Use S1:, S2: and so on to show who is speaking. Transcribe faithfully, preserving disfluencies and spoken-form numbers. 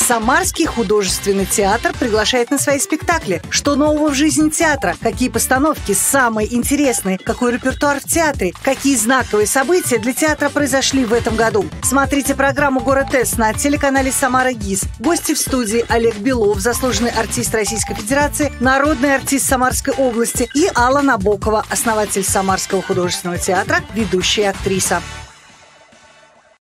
S1: Самарский художественный театр приглашает на свои спектакли. Что нового в жизни театра? Какие постановки самые интересные? Какой репертуар в театре? Какие знаковые события для театра произошли в этом году? Смотрите программу «Город С» на телеканале «Самара ГИС». Гости в студии: Олег Белов, заслуженный артист Российской Федерации, народный артист Самарской области, и Алла Набокова, основатель Самарского художественного театра, ведущая актриса.